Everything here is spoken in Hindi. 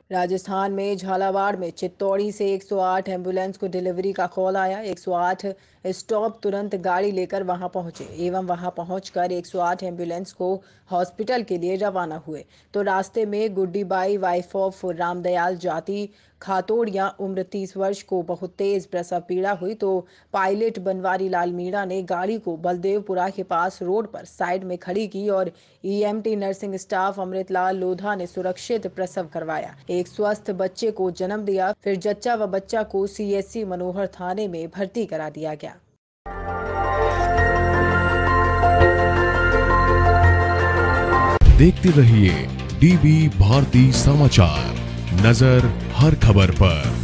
राजस्थान में झालावाड़ में चित्तौड़ी से 108 एम्बुलेंस को डिलीवरी का कॉल आया। 108 स्टॉप तुरंत गाड़ी लेकर वहां पहुंचे एवं वहां पहुंचकर 108 एम्बुलेंस को हॉस्पिटल के लिए रवाना हुए। तो रास्ते में गुड्डीबाई वाइफ ऑफ रामदयाल जाति खातोड़िया उम्र 30 वर्ष को बहुत तेज प्रसव पीड़ा हुई। तो पायलट बनवारी लाल मीणा ने गाड़ी को बलदेवपुरा के पास रोड पर साइड में खड़ी की और EMT nursing staff Amritlal Lodha ने सुरक्षित प्रसव करवाया। एक स्वस्थ बच्चे को जन्म दिया। फिर जच्चा व बच्चा को सीएचसी मनोहर थाने में भर्ती करा दिया गया। देखते रहिए डीबी भारती समाचार, नजर हर खबर पर।